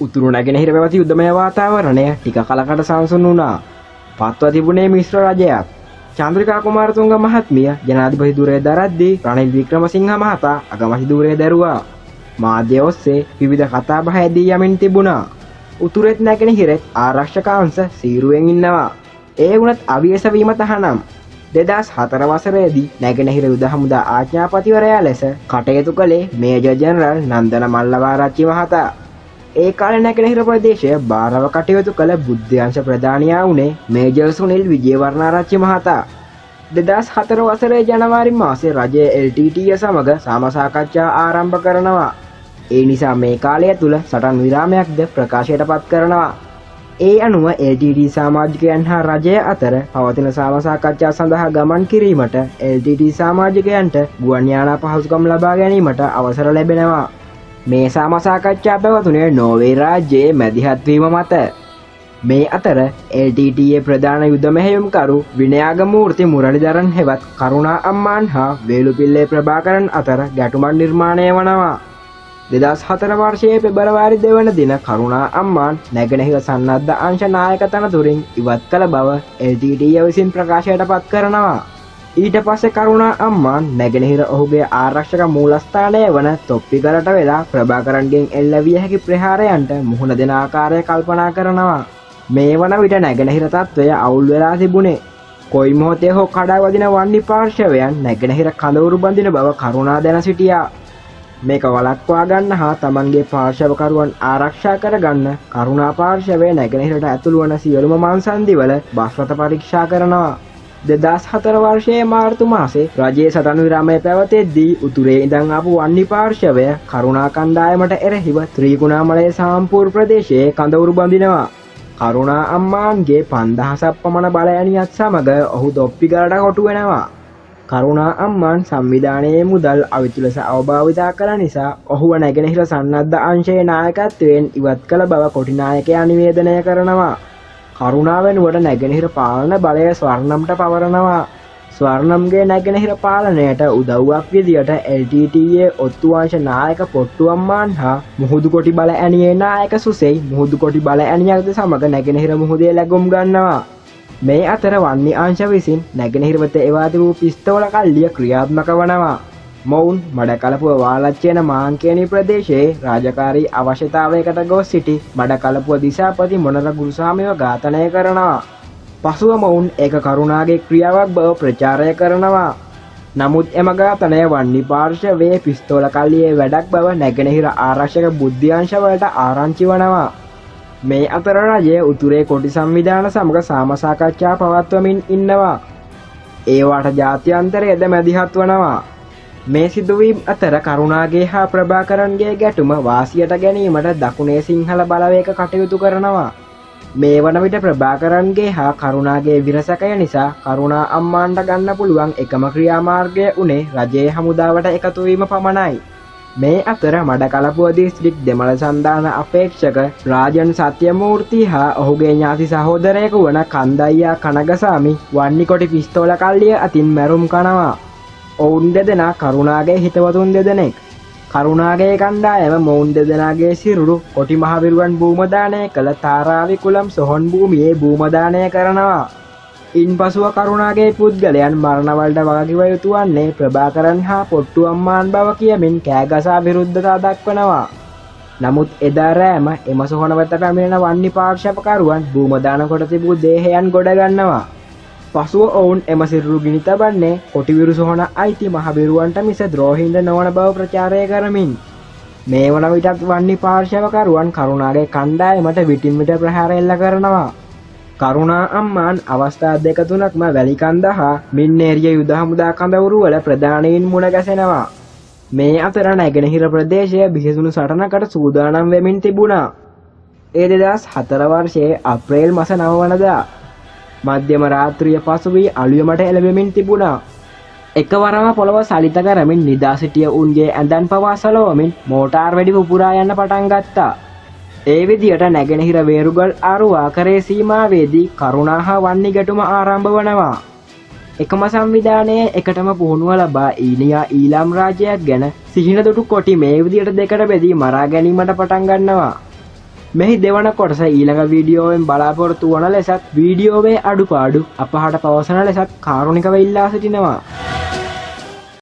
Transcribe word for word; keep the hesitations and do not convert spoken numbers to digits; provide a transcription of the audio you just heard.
උතුරු නැගෙනහිර පැවති යුද්ධමය වාතාවරණය ටික කලකට සංසුන් වුණා. පත්ව තිබුණේ මිශ්‍ර රජයක්. චන්ද්‍රිකා කුමාරතුංග මහත්මිය ජනාධිපති ධුරය දරද්දී රනිල් වික්‍රමසිංහ මහතා අගමැති ධුරය දැරුවා. මාධ්‍ය ඔස්සේ විවිධ කතා බහ ඇදී යමින් තිබුණා. උතුරෙත් නැගෙනහිරෙත් ආරක්ෂක අංශ සීරුවෙන් ඉන්නවා. ඒ වුණත් අවියස වීම තහනම්. දෙදහස් හතර වසරේදී නැගෙනහිර යුද හමුදා ආඥාපතිවරයා ලෙස කටයුතු කළේ මේජර් ජෙනරල් නන්දන මල්ලවාරච්චි මහතා. ඒ කාලේ නැගෙනහිර ප්‍රදේශය බාරව කටයුතු කළ බුද්ධ්‍යංශ ප්‍රධානියා වුණේ මේජර් සුනිල් විජේවර්ණාරච්චි මහතා. දෙදහස් හතර වසරේ ජනවාරි මාසයේ රජයේ එල් ටී ටී ඊ සමග සාම සාකච්ඡා ආරම්භ කරනවා. ඒ නිසා මේ කාලය තුල සටන් විරාමයක්ද ප්‍රකාශයට පත් කරනවා. ඒ අනුව එල් ටී ටී ඊ සමාජිකයන් හා රජය අතර පවතින සාම සාකච්ඡා සඳහා ගමන් කිරීමට එල් ටී ටී ඊ සමාජිකයන්ට ගුවන් යානා පහසුකම් ලබා ගැනීමට අවසර ලැබෙනවා. මේ සාම සාකච්ඡා පැවතුනේ නෝර්වේ රාජ්‍යයේ මැදිහත් වීම මත. මේ අතර එල් ටී ටී ඊ ප්‍රධාන යුද මෙහෙයුම්කරු විනයාගමූර්ති මුරලිදරන් හෙවත් කරුණා අම්මාන් හා වේලුපිල්ලේ ප්‍රභාකරන් අතර ගැටුමක් නිර්මාණය වනවා. දෙදහස් හතර වර්ෂයේ පෙබරවාරි දෙවන දින කරුණා අම්මාන් නැගෙනහිර සන්නද්ධ අංශ නායක තනතුරින් ඉවත් කළ බව එල් ටී ටී ඊ විසින් ප්‍රකාශයට පත් කරනවා. ඊට පස්සේ කරුණා අම්මාන් නැගෙනහිර ඔහුගේ ආරක්ෂක මූලස්ථානය වන තොප්පිකරට වෙලා ප්‍රභාකරන්ගෙන් එල්ල විය හැකි ප්‍රහාරයන්ට මුහුණ දෙන ආකාරය කල්පනා කරනවා. මේ වන විට නැගෙනහිර තත්ත්වය අවුල් වෙලා තිබුණේ. කොයි මොහොතේ හෝ කඩා වදින වන්නි පාර්ශවයන් නැගෙනහිර කඳවුරු බඳින බව කරුණා දැන සිටියා. මේක වළක්වා ගන්න හා තමන්ගේ පාර්ශවකරුවන් ආරක්ෂා කරගන්න කරුණා පාර්ශවය නැගෙනහිරට ඇතුළු වන සියලුම මංසන්දිවල බස් රථ පරීක්ෂා කරනවා. දෙදහස් හතර වර්ෂයේ මාර්තු මාසේ රජයේ සටන් විරාමය පැවතෙද්දී උතුරේ ඉඳන් ආපු වන්නි පාර්ශවය කරුණා කණ්ඩායමට එරෙහිව ත්‍රිකුණාමලයේ සාම්පූර් ප්‍රදේශයේ කඳවුරු බඳිනවා. කරුණා අම්මාන්ගේ පන්දහසක් පමණ බලයනියත් සමග ඔහු තොප්පිකරට කොටු වෙනවා. කරුණා අම්මාන් සංවිධානයේ මුදල් අවිතු ලෙස අවභාවිතා කළ නිසා ඔහුව නැගෙනහිර සන්නද්ධ අංශයේ නායකත්වයෙන් ඉවත් කළ බව කොටිනායකයා නිවේදනය කරනවා. කරුණා වෙනුවට නැගෙනහිර පාලන බලය ස්වර්ණම්ට පවරනවා. ස්වර්ණම්ගේ නැගෙනහිර පාලනයට උදව්වක් විදියට එල් ටී ටී ඊ ඔත්තු අංශ නායක පොට්ටු අම්මාන් හා මුහුදු කොටි බල ඇණියේ නායක සුසෙයි මුහුදු කොටි බල ඇණියක්ද සමග නැගෙනහිර මුහුදේ ලැබුම් ගන්නවා. මේ අතර වන්නි අංශ විසින් නැගෙනහිර වෙත එවා තිබූ පිස්තෝල කල්ලිය ක්‍රියාත්මක වනවා. මොවුන් මඩකලපුව වාලච්චේන මාංකේනී ප්‍රදේශයේ රාජකාරී අවශ්‍යතාවයකට ගොස් සිටි මඩකලපුව දිසාපති මොනර ගුරුසාමිව ඝාතනය කරනවා. පසුව මොවුන් ඒක කරුණාගේ ක්‍රියාවක් බව ප්‍රචාරය කරනවා. නමුත් එම ඝාතනය වන්නි පාර්ශවයේ පිස්තෝල කල්ලියේ වැඩක් බව නැගෙනහිර ආරක්ෂක බුද්ධ්‍යංශවලට ආරංචි වනවා. මේ අතර රජය උතුරේ කොටි සංවිධාන සමග සාම සාකච්ඡා පවත්වමින් ඉන්නවා. ඒවාට ජාත්‍යන්තරයේද මැදිහත් වනවා. මේ සිදුවීම් අතර කරුණාගේ හා ප්‍රභාකරන්ගේ ගැටුම වාසියට ගැනීමට දකුණේ සිංහල බලවේග කටයුතු කරනවා. මේ වන විට ප්‍රභාකරන්ගේ හා කරුණාගේ විරසකය නිසා කරුණා අම්මාන්ට ගන්න පුළුවන් එකම ක්‍රියාමාර්ගය උනේ රජයේ හමුදාවට එකතු වීම පමණයි. මේ අතර මඩකලපුව දිස්ත්‍රික් දෙමළ සන්ධාන අපේක්ෂක රාජන් සත්‍යමූර්ති හා ඔහුගේ ඥාති සහෝදරයෙකු වන කන්දයියා කනගසාමි වන්නි කොටි පිස්තෝල කල්ලිය අතින් මැරුම් කනවා. ඔවුන් දෙදෙනා කරුණාගේ හිතවතුන් දෙදෙනෙක්. කරුණාගේ කණ්ඩායම මොවුන් දෙදෙනාගේ සිරුරු කොටි මහවිරුවන් භූමදානය කළ තාරාවි කුලම් සොහොන් භූමියේ භූමදානය කරනවා. ඉන්පසුව කරුණාගේ පුද්ගලයන් මරණවලට වගකිව යුතු වන්නේ ප්‍රභාකරන් හා පොට්ටු අම්මාන් බව කියමින් කෑගසා විරුද්ධතා දක්වනවා. නමුත් එදා රෑම එම සොහොන වෙත පැමිණෙන වන්නි පාර්ශවකරුවන් භූමදාන කොට තිබූ දේහයන් ගොඩ ගන්නවා. පසුව ඔවුන් එම සිරුරු ගිනි තබන්නේ කොටිවිරු සොහොන අයිති මහබිරුවන්ට මිස ද්‍රෝහින්ද නොවන බව ප්‍රචාරය කරමින්. මේ වන විටත් වන්නි පාර්ශවකරුවන් කරුණාගේ කණ්ඩායමට විටින් විට ප්‍රහාර එල්ල කරනවා. කරුණා අම්මාන් අවස්ථා දෙක තුනක්ම වැලිකන්ද හා මින්නේරිය යුද හමුදා කඳවුරු වල ප්‍රධානීන් මුණ ගැසෙනවා. මේ අතර නැගෙනහිර ප්‍රදේශය බිහිසුණු සටනකට සූදානම් වෙමින් තිබුණා. ඒ දෙදහස් හතර වර්ෂයේ අප්‍රේල් මාස නව වනදා මධ්‍යම රාත්‍රිය පසු වී අලුයමට එළඹෙමින් තිබුණා. එකවරම පොළව සලිත කරමින් නිදා සිටිය උන්ගේ ඇඳන් පවා සලවමින් මෝටාර් වෙඩි පුපුරා යන්න පටන් ගත්තා. ඒ විදියට නැගෙනහිර වේරුගල් ආරුවාකරේ සීමාවේදී කරුණා හා වන්නි ගැටුම ආරම්භ වනවා. එකම සංවිධානයේ එකටම පුහුණුව ලබා ඊනියා ඊළාම් රාජ්‍යයක් ගැන සිහින දුටු කොටි මේ විදියට දෙකට බෙදී මරා ගැනීමට පටන් ගන්නවා. මෙහි දෙවන කොටස ඊළඟ වීඩියෝවෙන් බලාපොරොත්තු වන ලෙසත් වීඩියෝවේ අඩුපාඩු අපහට පවසන ලෙසත් කාරුණිකව ඉල්ලා සිටිනවා.